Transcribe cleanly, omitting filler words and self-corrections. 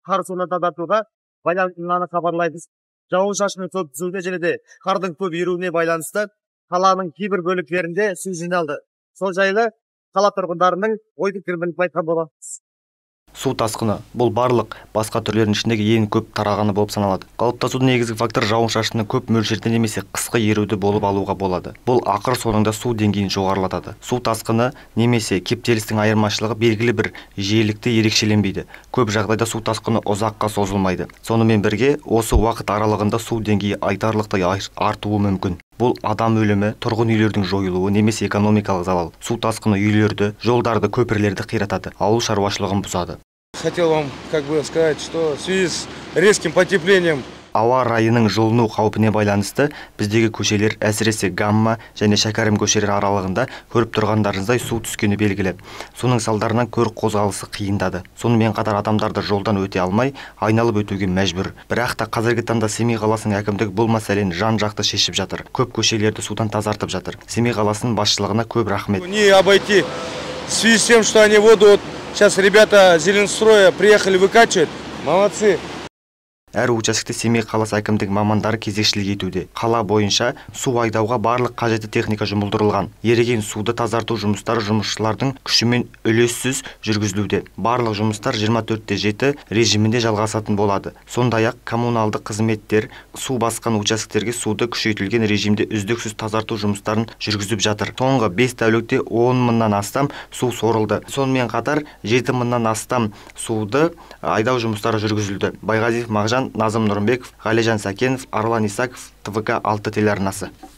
қар суынан тазартуға байланыстылығын хабарлайды. Жауын-шашынның көп түсуіне және де қардың көп еруіне байланысты қаланың кейбір бөліктерінде су жиналды. Сол жайлы қала тұрғындарының ой пікірін айтқан боламыз. Су тасқыны бұл барлық басқа түрлерінің ішіндегі ең көп тарағаны болып саналады. Қалыптасудың негізгі фактор жауын-шашынның көп мөлшерде немесе қысқы еруді болып алуға болады. Бұл ақыр соңында су деңгейін жоғарылатады. Су тасқыны немесе кептелістің айырмашылығы белгілі бір жиілікте ерекшеленбейді. Көп жағдайда су тасқыны ұзаққа созылмайды. Сонымен бірге, осы уақыт аралығында су деңгейі айтарлықтай артуы мүмкін. Бұл адам өлімі, тұрғын үйлердің жойылуы немесе экономикалық залал. Су тасқыны үйлерді, жолдарды, көпірлерді қиратады, ауыл шаруашылығын бұзады. Хотел вам сказать, что в связи с резким потеплением ауа райының жылыну қаупіне байланысты біздегі көшелер, әсіресе Гамма және Шәкәрім көшелері аралығында көріп тұрғандарыңыздай су түскені белгілі. Соның салдарынан көлік қозғалысы қиындады. Сонымен қатар адамдарды жолдан өте алмай, айналып өтуге мәжбүр. Бірақ та қазіргі таңда Семей қаласының әкімдігі бұл мәселені жан-жақты шешіп жатыр. Көп көшелерді судан тазартып жатыр. Семей қаласының басшылығына көп рахмет. Не обойти в связи с тем, что они воду сейчас ребята Зеленстроя приехали выкачивать. Молодцы. Әр участокте Семей қаласы әкімдік мамандары кезекшілік етуде. Қала бойынша су айдауға барлық қажетті техника жұмылдырылған. Еріген суды тазарту жұмыстары жұмысшылардың күшімен үлессіз жүргізілуде. Барлық жұмыстар 24/7 режимінде жалғасатын болады. Сондай-ақ коммуналдық қызметтер су басқан участоктерге суды күшейтілген режимде үздіксіз тазарту жұмыстарын жүргізіп жатыр. Соңғы 5 тәулікте 10 мыңнан астам су сорылды. Сонымен қатар 7 мыңнан астам суды айдау жұмыстары жүргізілді. Байғазиев Мағжан, Назым Нұрымбеков, Ғалежан Сәкенов, Арлан Исаков, ТВК 6 телеарнасы.